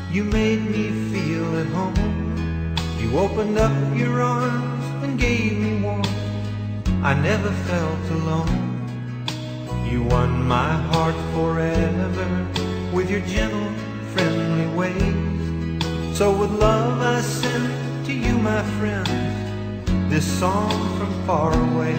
You made me feel at home. You opened up your arms and gave me warmth. I never felt alone. You won my heart forever with your gentle, friendly ways. So with love I send to you, my friend, this song from far away.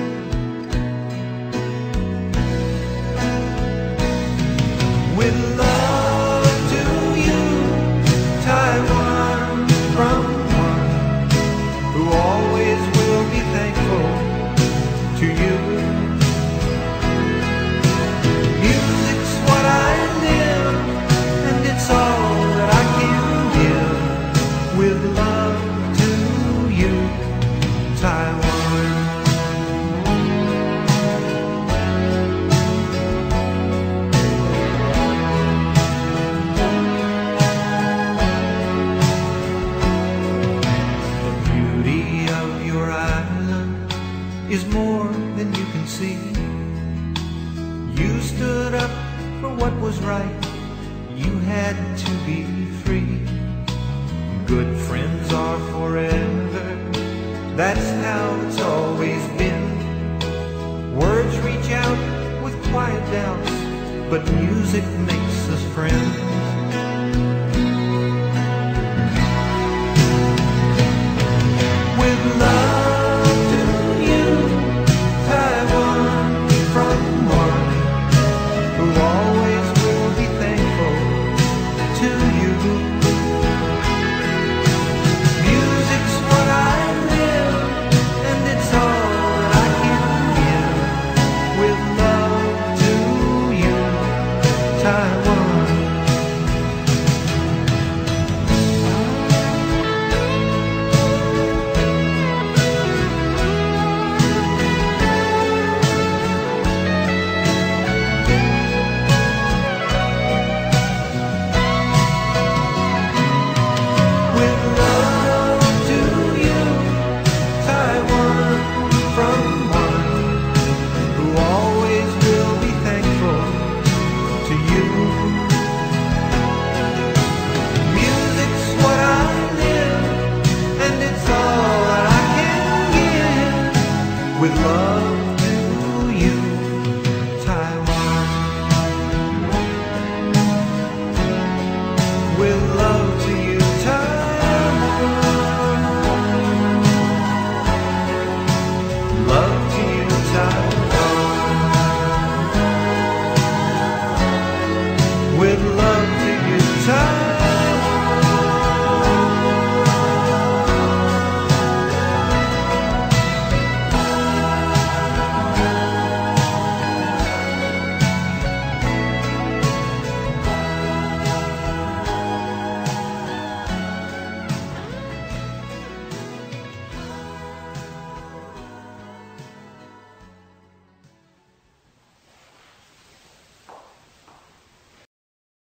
With love to you, Taiwan, from one who always will be thankful to you. Music's what I live, and it's all that I can give. With love to you, Taiwan. Is more than you can see. You stood up for what was right. You had to be free. Good friends are forever. That's how it's always been. Words reach out with quiet doubts, but music makes us friends. With love with love.